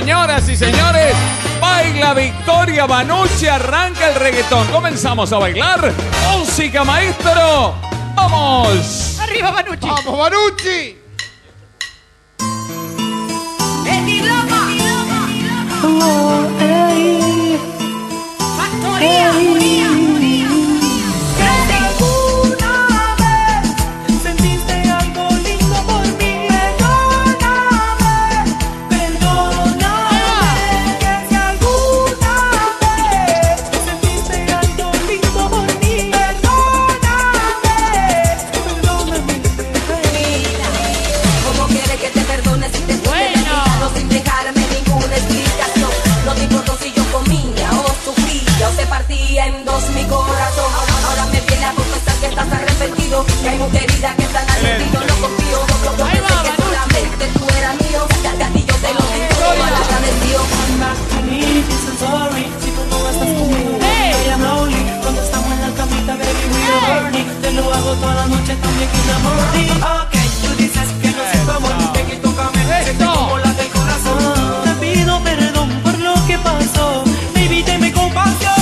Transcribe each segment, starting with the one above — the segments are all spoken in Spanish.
Señoras y señores, baila Victoria Banucci, arranca el reggaetón. Comenzamos a bailar. Música, maestro. ¡Vamos! ¡Arriba, Banucci! ¡Vamos, Banucci! ¡Factoría! En dos mi corazón. Ahora me viene a confesar que estás arrepentido, que hay mucha herida que están al sentido. No confío, yo pensé que solamente tú eras mío. Ya y yo te lo digo, mal agradecido. Si tú no estás conmigo, I am lonely. Cuando estamos en la camita, baby, we are burning. Te lo hago toda la noche, también que me amor. Ok, tú dices que no siento amor. Ven y tócame, siente como la del corazón. Te pido perdón por lo que pasó. Baby, deme compasión.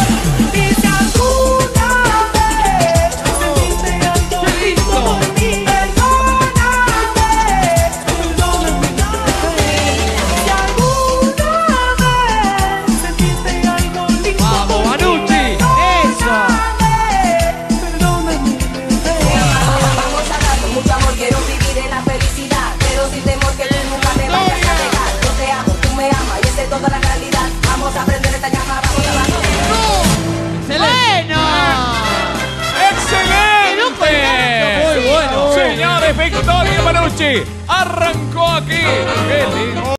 Toda la realidad, vamos a aprender esta llamada, vamos a abajo. ¡Excelente! Muy bueno. Señores, Victoria Banucci arrancó aquí. ¡Qué lindo!